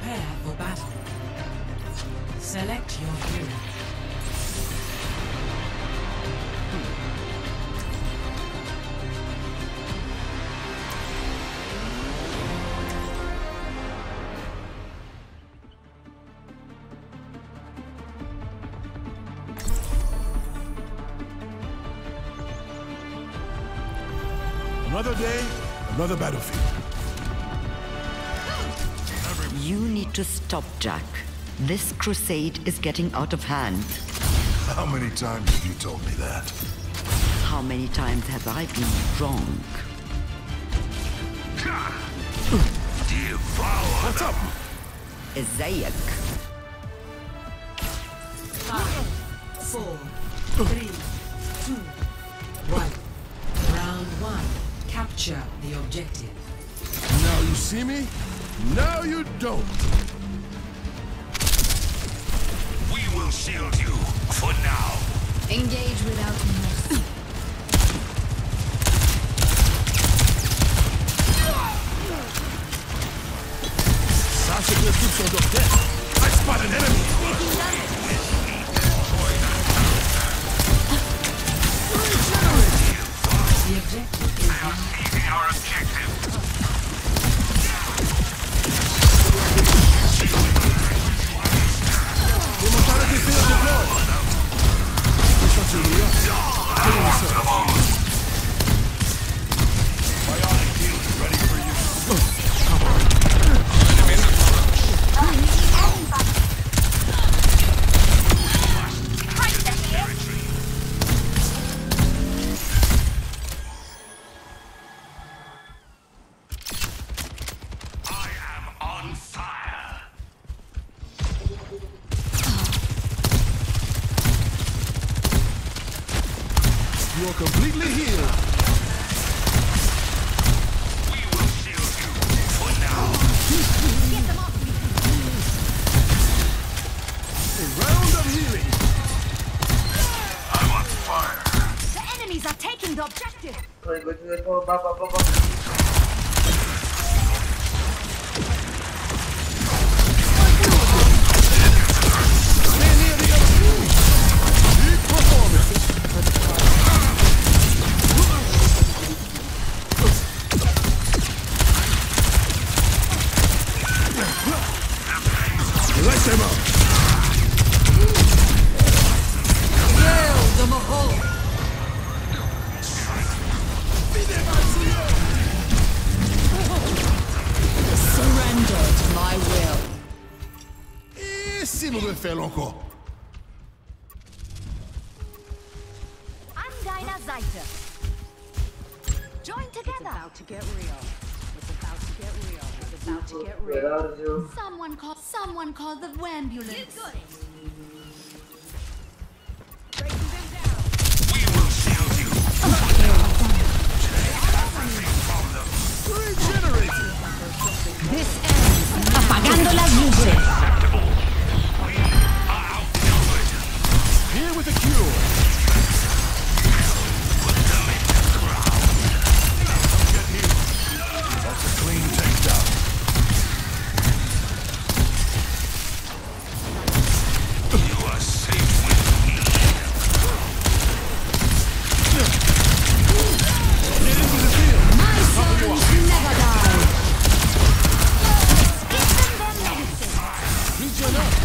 Prepare for battle. Select your hero. Another day, another battlefield. You need to stop, Jack. This crusade is getting out of hand. How many times have you told me that? How many times have I been wrong? What's up? Isaac. 5, 4, 3, 2, 1. Round 1. Capture the objective. Now you see me? Now you don't. We will shield you for now. Engage without mercy. Sasha just keeps on the death. I spot an enemy. The objective is now Seizing our objective. Immortality field deployed. This one's Julia. Kill yourself. Bionic shield ready for you. I am on fire. You are completely healed. We will shield you for now. A round of healing. I'm on fire. The enemies are taking the objective. Stay near the other team. Big performance. Light them up. Surrender to my will. Et si nous le faisons encore? I'm Dinah Zeiter. Join together. It's about to get real. It's about to get real. It's about to get real. Someone call the ambulance. Breaking them down. We will shield you. Regenerated. This ends. Apagando las luces. We are outnumbered. Here with the cure. Get healed. That's a clean takedown. You are safe with me. Get into the field. My sons never die. Give them their medicine. Regen up.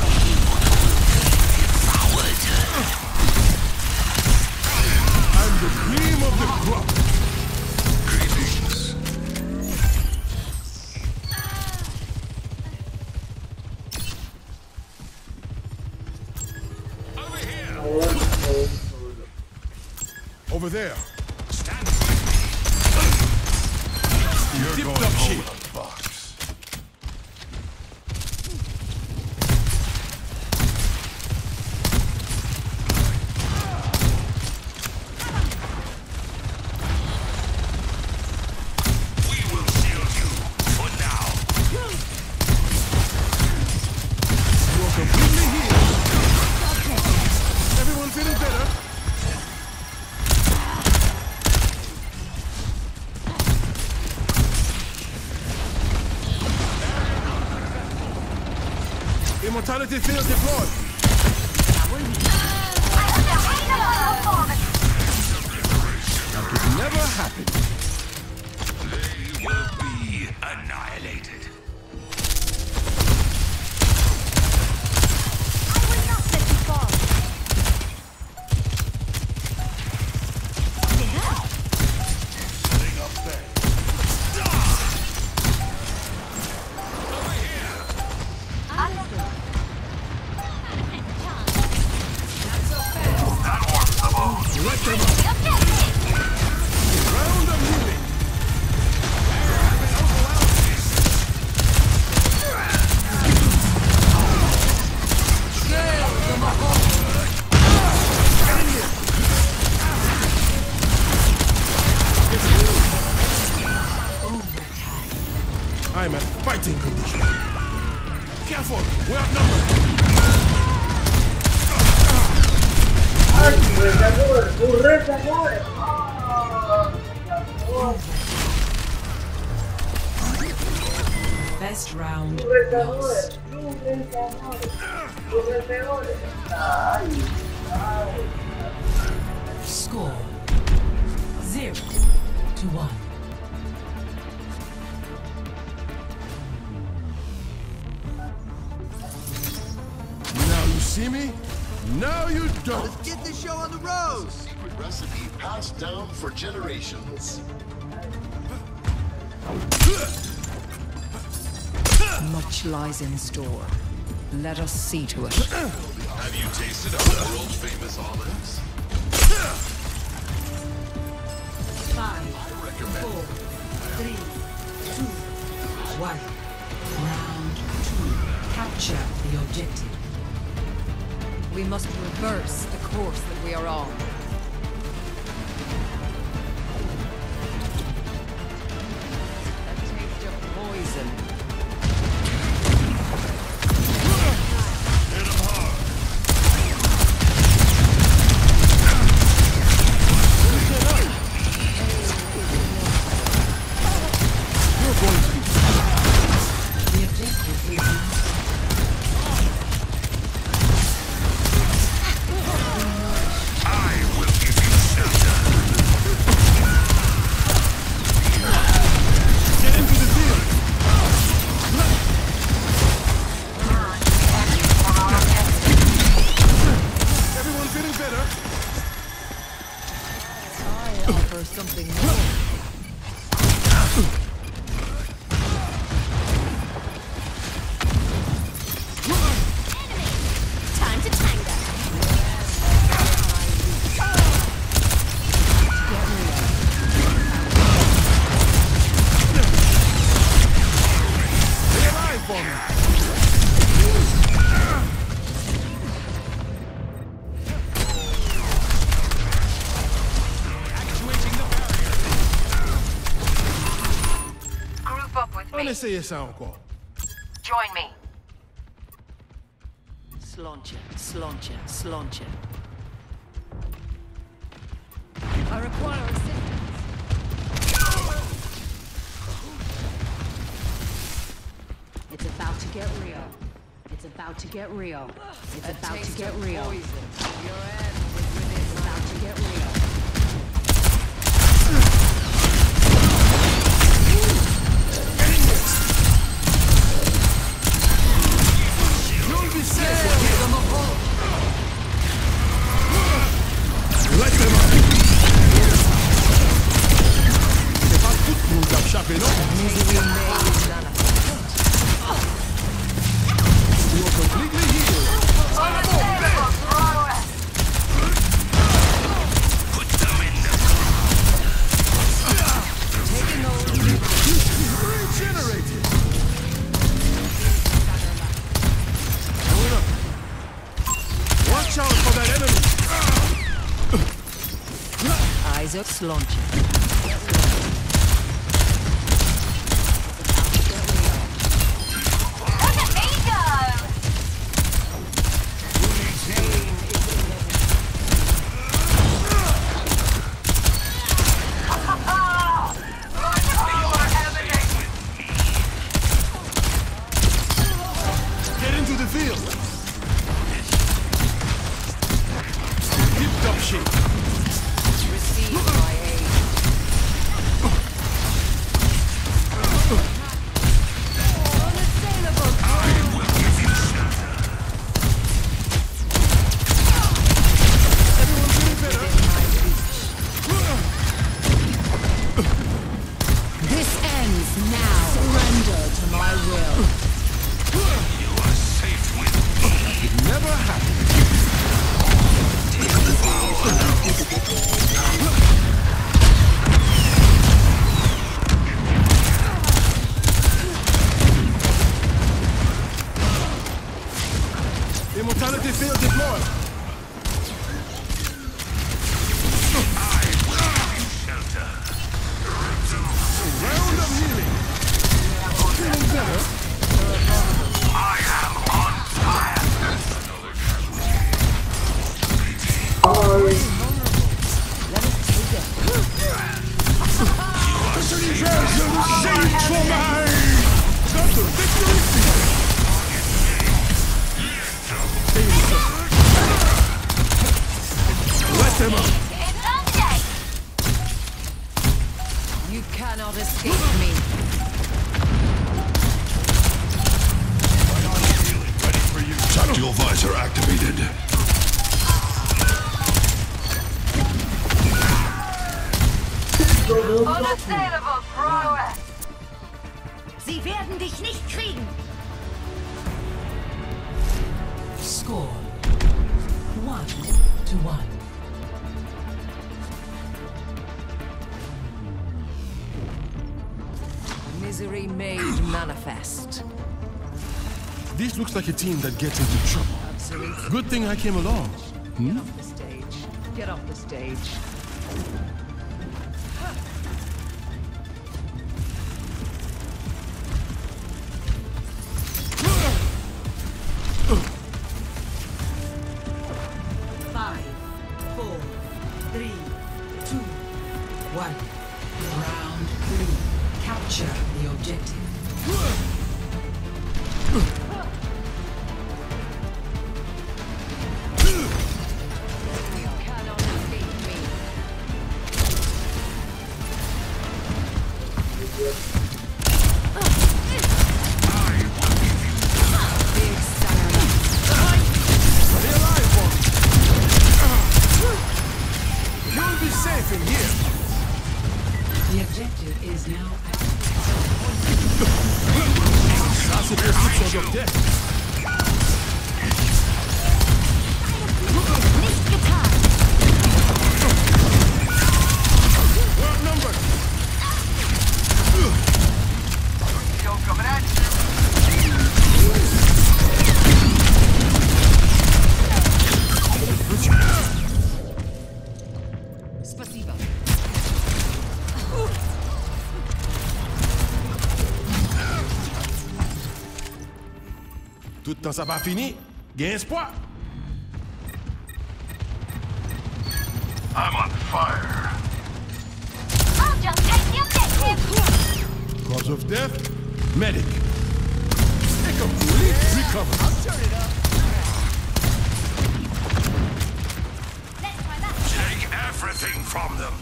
I'm the cream of the crop. Greetings. Over here. Over there. Stand with me. You're Dipped going up home shit. in a box. We will shield you for now. You're completely healed. Everyone feeling better? Immortality field deployed. That could never happen. They will be annihilated. I will not let you fall. Setting up there. Let them up. Round of moving. I'm at fighting condition. Careful, we're outnumbered. Best round lost. Score 0-1. Now you see me? Now you don't. Let's get this show on the road! Secret recipe passed down for generations. Much lies in store. Let us see to it. Have you tasted our world famous olives? 5, 4, 3, 2, 1. Round 2. Capture the objective. We must reverse the course that we are on. A taste of poison. Hit 'em hard. You're going to be. The objective is I will give you shelter. Get into the field. Everyone feeling better? I offer something more. Time to tango. Stay alive for me. Group up with On me. essaye ça encore. Join me. Sloncha, sloncha, sloncha. I require assistance. It's about to get real. It's about to get real. It's A about to taste get of real. poison. Your end is within It's about to get real. You'll be safe. Let them up. C'est pas tout pour nous échapper, non? You're completely healed. Put them in the Regenerated. Hold up. Watch out for that enemy. eyes of sloncha. Get into the field. I will. You are safe with me. It never happened. Immortality field deployed. Shelter. Round of healing. Feeling better? I am on fire. Shades for mine! Got the victory field! Let them up! You cannot escape me. Tactical visor activated. Unassailable prowess. Sie werden dich nicht kriegen. Score 1-1. Misery made manifest. This looks like a team that gets into trouble. Absolutely. Good thing I came along. Get off the stage. Get off the stage. Five, four, three, two, one. Round 3. Capture the objective. You cannot escape me. Big salary. Stay alive, boy. You'll be safe in here. The objective is now Sasha sits on your deck. Nicht getan. We're outnumbered. Still coming at you. Спасибо. Tout le temps ça va fini. Gain espoir. I'm on fire. I'll just take the objective. Cause of death, medic. Incomplete recover. Let's try that. Take everything from them.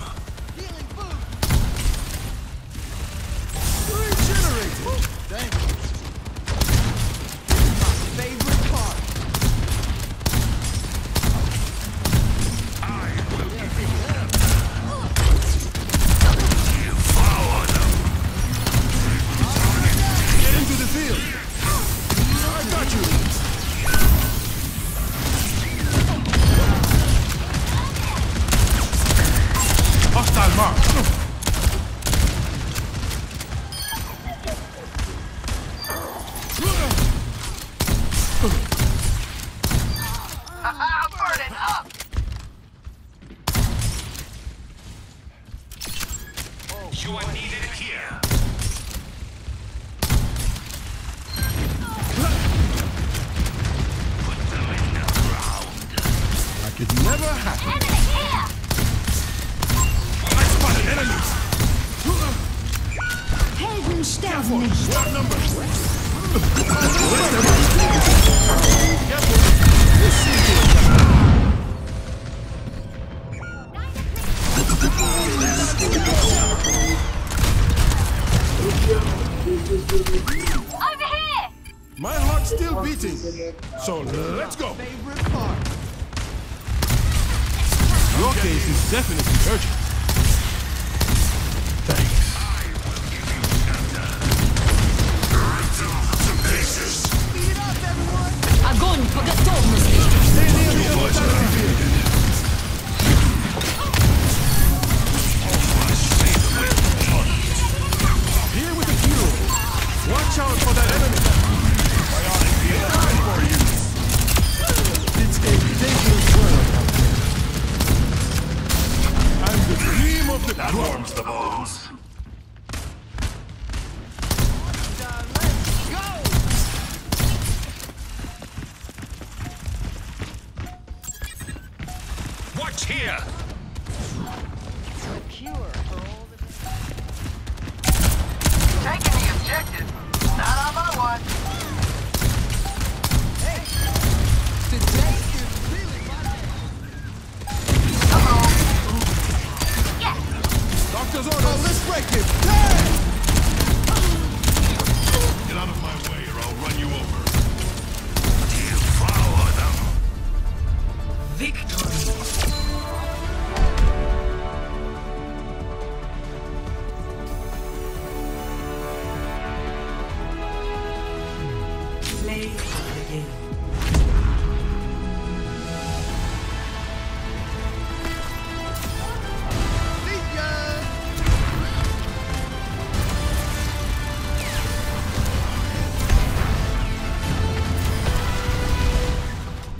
Regenerated. Thank you. My favorite part. I will devour them. Get into the field. I got you. Hostile mark. Burn it up. You are needed here. Put them in the ground. Like it never happened. Enemy here. I spot an enemy. Helden sterben nicht. What number? Careful. We'll see you. Over here. My heart's still beating. So let's go. Your case is definitely urgent. Thanks. objective. Not on my watch. Today is really my day. Uh-oh. Yes. Doctor's orders. Oh, let's break it. Hey! Get out of my way or I'll run you over. Devour them. Victory. Play of the game.